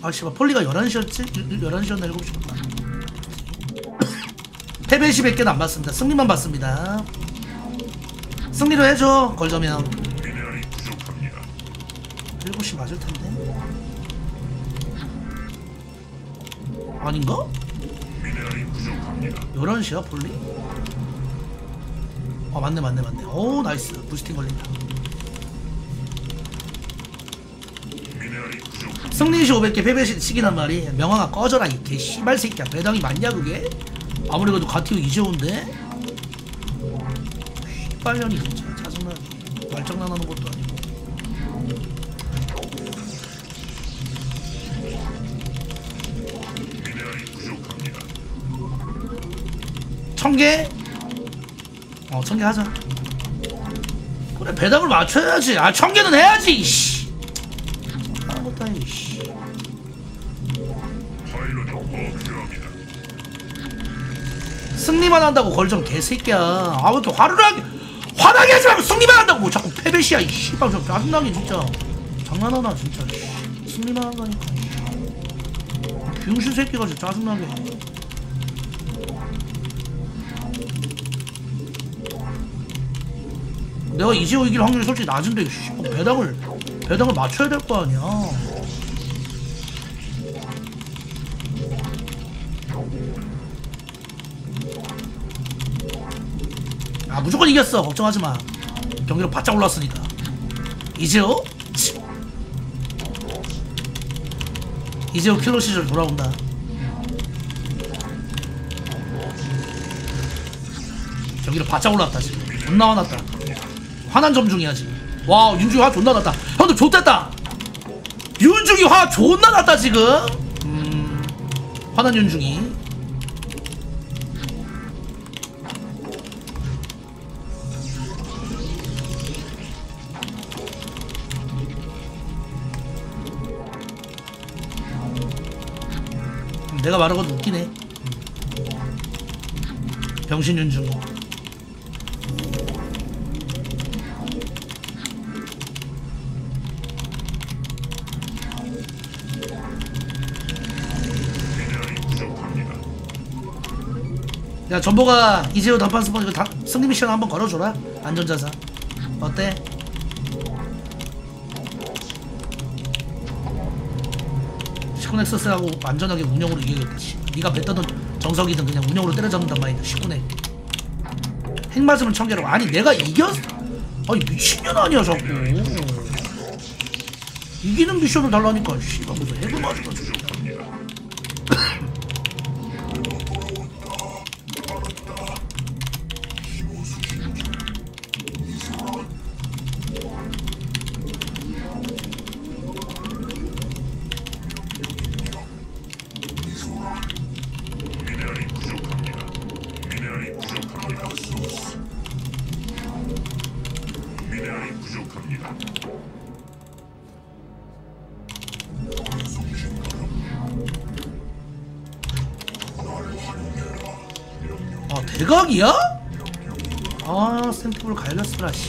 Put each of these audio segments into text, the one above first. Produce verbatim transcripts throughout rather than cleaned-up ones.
아 씨발 폴리가 열한 시였지? 열한 시였나 일곱 시였나? 패배 시 백 개는 안 봤습니다. 승리만 봤습니다. 승리로 해줘 걸저면 일곱 시 맞을 텐데 아닌가? 열한 시야 폴리? 아 맞네 맞네 맞네. 오 나이스 부스팅 걸린다. 승리시 오백 개 패배시 치기란 말이 명왕아 꺼져라 이 개 씨발 새끼야. 배당이 맞냐 그게? 아무리 그래도 가티오 이재호인데? 씨발년이 진짜 짜증나게 말장난하는 것도 아니고. 천개? 어 천개 하자. 그래 배당을 맞춰야지. 아 천개는 해야지 이씨. 하는 것도 아니고 씨. 승리만 한다고 걸정 개새끼야. 아 왜 이렇게 화를 하게 화나게 하지 말고 승리만 한다고 뭐 자꾸 패배시야 이 씨발. 저 짜증나게 진짜. 장난하나 진짜. 승리만 한다니까. 병신 새끼가 진짜 짜증나게. 내가 이재호 이길 확률이 솔직히 낮은데 씨발 배당을 배당을 맞춰야 될 거 아니야. 아 무조건 이겼어 걱정하지마. 경기력 바짝 올랐으니까. 이재호? 이재호 킬러 시절 돌아온다. 경기력 바짝 올랐다 지금. 존나 화났다. 화난 점 중이야 지금. 와 윤중이 화 존나 났다. 형들 좋댔다. 윤중이 화 존나 났다 지금. 음 화난 윤중이. 내가 말한 건 웃기네. 병신 윤중. 야 전보가 이재호 단판 스폰 이거 다 승리 미션 한번 걸어줘라. 안전자산 어때? 시코넥서스하고 안전하게 운영으로 이겨야겠다. 니가 뱉던 정석이든 그냥 운영으로 때려잡는단 말이야. 시코넥 핵 맞으면 천개라고. 아니 내가 이겼.. 아니 미친년 아니야 자꾸. 이기는 미션을 달라니까 씨발 무슨 핵을 맞으면 아 대각이야? 아 센트볼 갈렸으라 씨.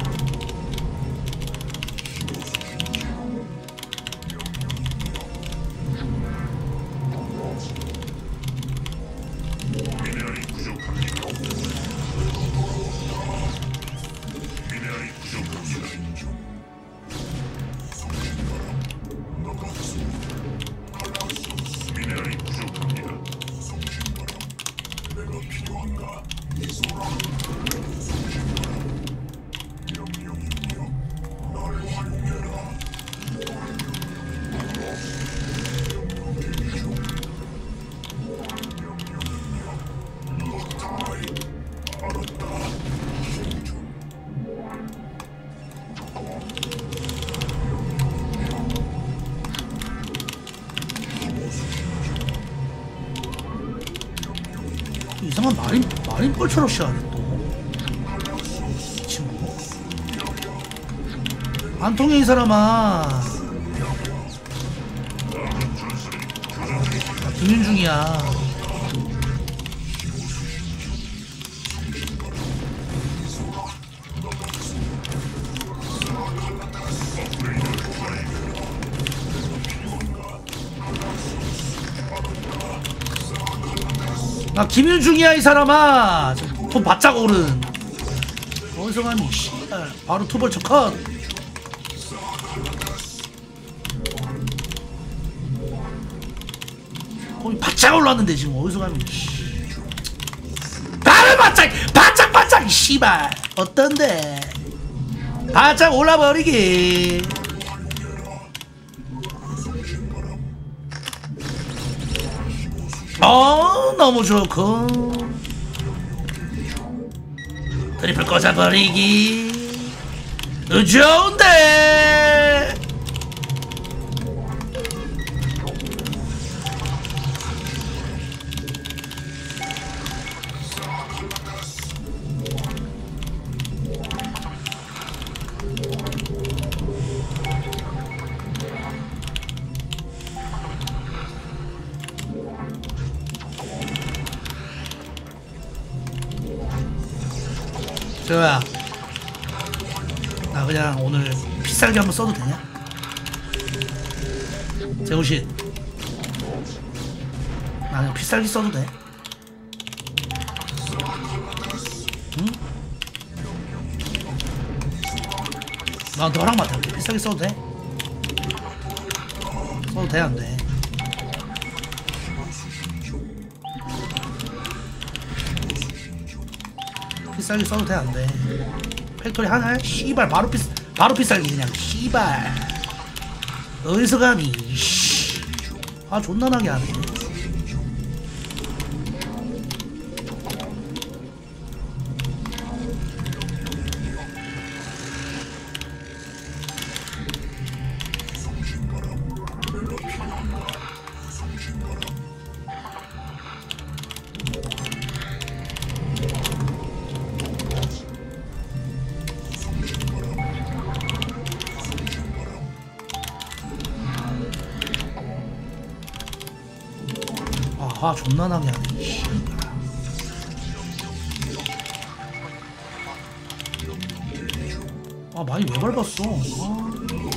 이상한 마린, 마린 뻘처럼 하네 또. 이 친구. 안 통해 이 사람아. 아, 김윤중이야. 나 김윤중이야 이 사람아. 돈 바짝 오른. 어디서 가니 씨발. 바로 투벌쳐 컷. 거기 바짝 올랐는데 지금 어디서 가니 바로 바짝 바짝 바짝 씨발. 어떤데 바짝 올라버리기. 어 너무 좋고 트리플 꽂아버리기. 좋은데 저야 나 그냥 오늘 피살기 한번 써도 되냐? 재호신 나 그냥 피살기 써도 돼? 응? 나한테 허락 맡아. 피살기 써도 돼? 써도 돼? 안 돼? 피살기 써도 돼? 안 돼? 팩토리 하나? 씨발 바로 피 바로 피살기 그냥 씨발. 어디서 가니? 아 존나 나게 하네. 아 존나 나게 하네. 아 많이 왜 밟았어. 아.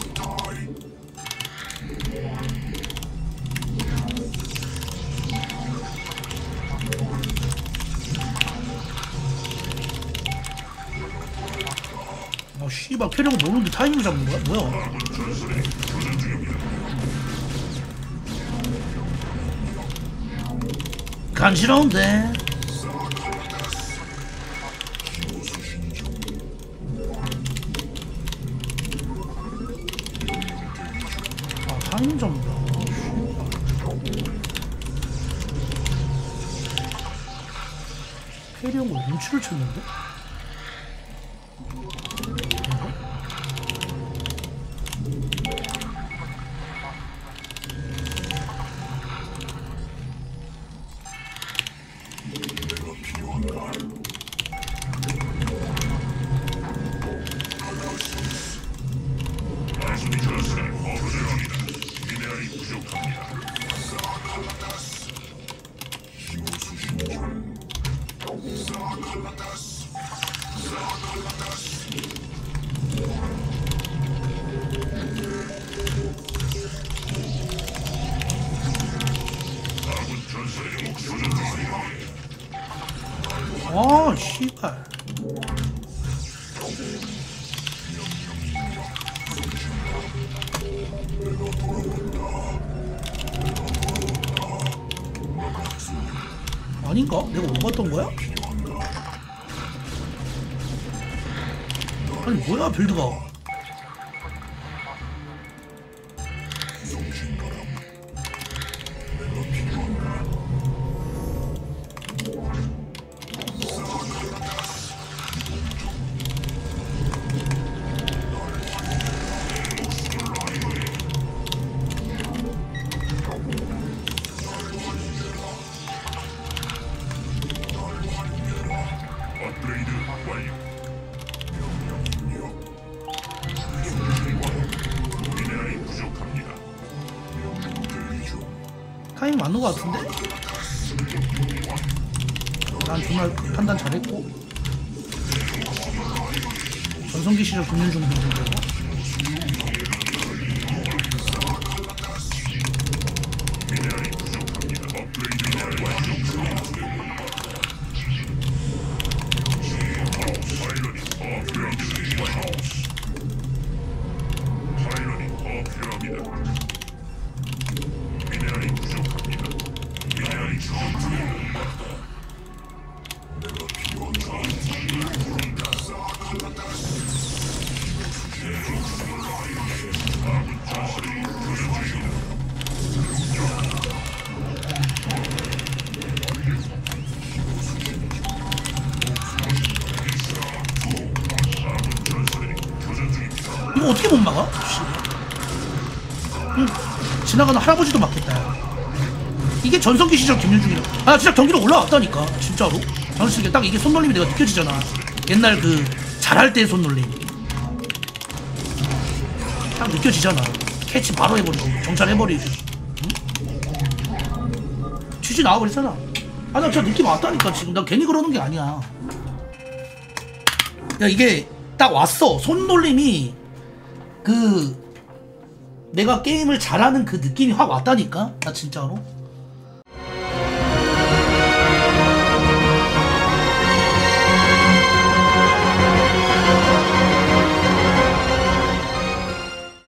아 씨발 캐리어 모르는데 타이밍 잡는 거야? 뭐야? 간지러운데. 아 타이밍 잡는다. 캐리어 뭐 눈치를 챘는데? 아 씨발. 아닌가? 내가 못 봤던 거야? 아니 뭐야 빌드가. 타이밍 맞는 거 같은데? 난 정말 그 판단 잘했고 전성기 시절 금융중 정도고. 못 막아? 씨. 응, 지나가는 할아버지도 막겠다. 야. 이게 전성기 시절 김윤중이라. 아 진짜 경기로 올라왔다니까 진짜로. 당연히 딱 이게 손놀림이 내가 느껴지잖아. 옛날 그 잘할 때의 손놀림 딱 느껴지잖아. 캐치 바로 해버리고 정찰해버리고. 응? 취지 나와버리잖아. 아 나 진짜 느낌 왔다니까 지금. 나 괜히 그러는 게 아니야. 야 이게 딱 왔어. 손놀림이 그 내가 게임을 잘하는 그 느낌이 확 왔다니까 나 진짜로.